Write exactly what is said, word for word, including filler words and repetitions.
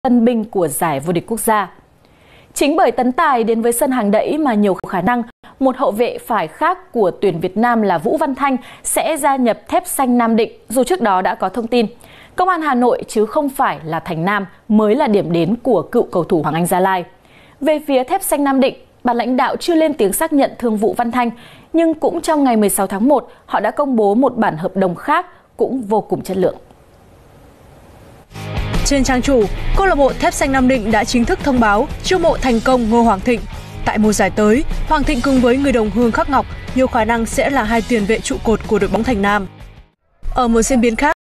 tân binh của giải vô địch quốc gia. Chính bởi tấn tài đến với sân hàng đẫy mà nhiều khả năng một hậu vệ phải khác của tuyển Việt Nam là Vũ Văn Thanh sẽ gia nhập Thép Xanh Nam Định, dù trước đó đã có thông tin. Công an Hà Nội chứ không phải là Thành Nam mới là điểm đến của cựu cầu thủ Hoàng Anh Gia Lai. Về phía Thép Xanh Nam Định, ban lãnh đạo chưa lên tiếng xác nhận thương Vũ Văn Thanh, nhưng cũng trong ngày mười sáu tháng một, họ đã công bố một bản hợp đồng khác cũng vô cùng chất lượng. Trên trang chủ, câu lạc bộ Thép Xanh Nam Định đã chính thức thông báo chiêu mộ thành công Ngô Hoàng Thịnh. Tại mùa giải tới, Hoàng Thịnh cùng với người đồng hương Khắc Ngọc nhiều khả năng sẽ là hai tiền vệ trụ cột của đội bóng Thành Nam. Ở một diễn biến khác,